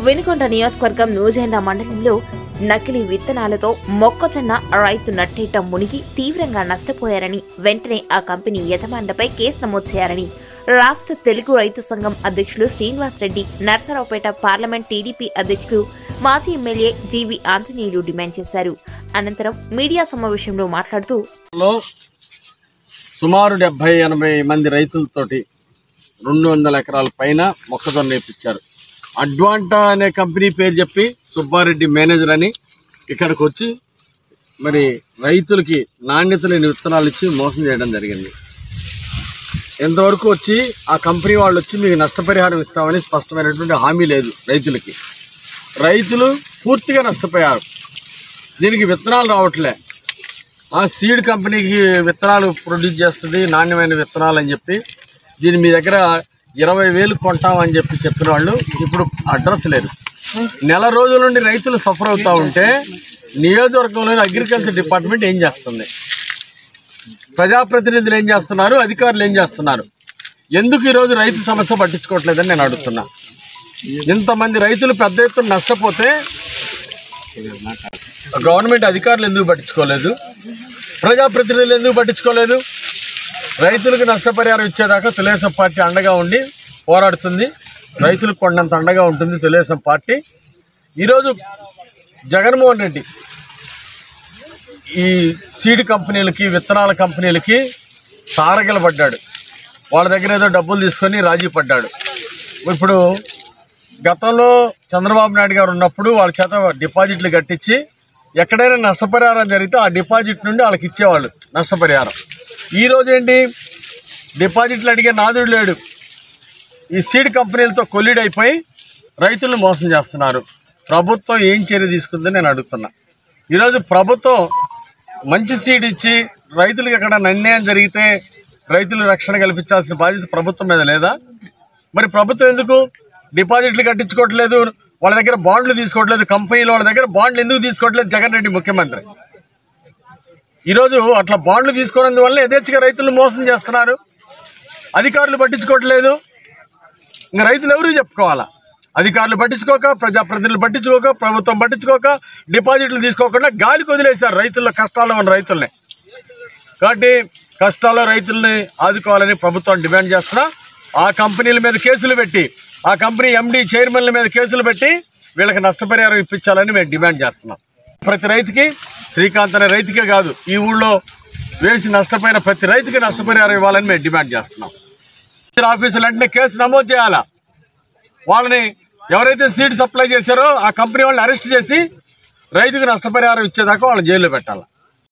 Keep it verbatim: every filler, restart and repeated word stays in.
వినుకొండ నియోజకవర్గం నూజెండ్ల మండలంలో నకిలీ విత్తనాలతో మొక్కజొన్న రైతు నట్టేట మునిగి తీవ్రంగా నష్టపోయారని వెంటనే ఆ కంపెనీ యజమానులపై కేసు నమోదు చేయాలని రాష్ట్ర తెలుగు రైతు సంఘం అధ్యక్షులు శ్రీనివాస్ రెడ్డి, నర్సరావుపేట పార్లమెంట్ టీడీపీ అధ్యక్షులు మాజీ ఎమ్మెల్యే జీవి ఆంజనేయులు డిమాండ్ చేశారు. అనంతరం మీడియా సమావేశంలో మాట్లాడుతూ సుమారు డెబ్బై ఎనభై మంది రైతులతోటి రెండు వందల ఎకరాల పైన మొక్కజొన్న వేయించారు. అడ్వాంటా అనే కంపెనీ పేరు చెప్పి సుబ్బారెడ్డి మేనేజర్ అని ఇక్కడికి వచ్చి మరి రైతులకి నాణ్యత లేని విత్తనాలు ఇచ్చి మోసం చేయడం జరిగింది. ఎంతవరకు వచ్చి ఆ కంపెనీ వాళ్ళు వచ్చి మీకు నష్టపరిహారం ఇస్తామని స్పష్టమైనటువంటి హామీ లేదు రైతులకి. రైతులు పూర్తిగా నష్టపోయారు. దీనికి విత్తనాలు రావట్లే. ఆ సీడ్ కంపెనీకి విత్తనాలు ప్రొడ్యూస్ చేస్తుంది, నాణ్యమైన విత్తనాలు అని చెప్పి దీని మీ దగ్గర ఇరవై వేలు కొంటామని చెప్పి చెప్పిన వాళ్ళు ఇప్పుడు అడ్రస్ లేదు. నెల రోజుల నుండి రైతులు సఫర్ అవుతూ ఉంటే నియోజకవర్గంలోని అగ్రికల్చర్ డిపార్ట్మెంట్ ఏం చేస్తుంది, ప్రజాప్రతినిధులు ఏం చేస్తున్నారు, అధికారులు ఏం చేస్తున్నారు, ఎందుకు ఈరోజు రైతు సమస్య పట్టించుకోవట్లేదని నేను అడుగుతున్నా. ఇంతమంది రైతులు పెద్ద ఎత్తున నష్టపోతే గవర్నమెంట్ అధికారులు ఎందుకు పట్టించుకోలేదు, ప్రజాప్రతినిధులు ఎందుకు పట్టించుకోలేదు? రైతులకు నష్టపరిహారం ఇచ్చేదాకా తెలుగుదేశం పార్టీ అండగా ఉండి పోరాడుతుంది. రైతులకు కొండంత అండగా ఉంటుంది తెలుగుదేశం పార్టీ. ఈరోజు జగన్మోహన్ రెడ్డి ఈ సీడ్ కంపెనీలకి, విత్తనాల కంపెనీలకి సారగలబడ్డాడు. వాళ్ళ దగ్గర ఏదో డబ్బులు తీసుకొని రాజీ పడ్డాడు. ఇప్పుడు గతంలో చంద్రబాబు నాయుడు గారు ఉన్నప్పుడు వాళ్ళ చేత డిపాజిట్లు కట్టించి ఎక్కడైనా నష్టపరిహారం జరిగితే ఆ డిపాజిట్ నుండి వాళ్ళకి ఇచ్చేవాళ్ళు నష్టపరిహారం. ఈరోజు ఏంటి, డిపాజిట్లు అడిగే నాదుడు లేడు. ఈ సీడ్ కంపెనీలతో కొల్లీడ్ అయిపోయి రైతులను మోసం చేస్తున్నారు. ప్రభుత్వం ఏం చర్య తీసుకుందని నేను అడుగుతున్నా. ఈరోజు ప్రభుత్వం మంచి సీడ్ ఇచ్చి రైతులకు ఎక్కడ అన్యాయం జరిగితే రైతులు రక్షణ కల్పించాల్సిన బాధ్యత ప్రభుత్వం మీద లేదా? మరి ప్రభుత్వం ఎందుకు డిపాజిట్లు కట్టించుకోవట్లేదు, వాళ్ళ దగ్గర బాండ్లు తీసుకోవట్లేదు, కంపెనీలు వాళ్ళ దగ్గర బాండ్లు ఎందుకు తీసుకోవట్లేదు? జగన్ రెడ్డి ముఖ్యమంత్రి ఈరోజు అట్లా బాండ్లు తీసుకోవడం యథేచ్ఛగా రైతులను మోసం చేస్తున్నారు. అధికారులు పట్టించుకోవట్లేదు. ఇంకా రైతులు ఎవరు చెప్పుకోవాలా? అధికారులు పట్టించుకోక, ప్రజాప్రతినిధులు పట్టించుకోక, ప్రభుత్వం పట్టించుకోక, డిపాజిట్లు తీసుకోకుండా గాలికి వదిలేశారు రైతుల్లో, కష్టాల్లో ఉన్న రైతుల్ని. కాబట్టి కష్టాల్లో రైతుల్ని ఆదుకోవాలని ప్రభుత్వం డిమాండ్ చేస్తున్నా. ఆ కంపెనీల మీద కేసులు పెట్టి, ఆ కంపెనీ ఎండీ చైర్మన్ల మీద కేసులు పెట్టి వీళ్ళకి నష్టపరిహారం ఇప్పించాలని మేము డిమాండ్ చేస్తున్నాం. ప్రతి రైతుకి, శ్రీకాంత్ అనే రైతుకే కాదు, ఈ ఊళ్ళో వేసి నష్టపోయిన ప్రతి రైతుకి నష్టపరిహారం ఇవ్వాలని మేము డిమాండ్ చేస్తున్నాం. ఆఫీసులు వెంటనే కేసు నమోదు చేయాలా. వాళ్ళని ఎవరైతే సీడ్ సప్లై చేశారో ఆ కంపెనీ వాళ్ళని అరెస్ట్ చేసి రైతుకు నష్టపరిహారం ఇచ్చేదాకా వాళ్ళని జైల్లో పెట్టాలి.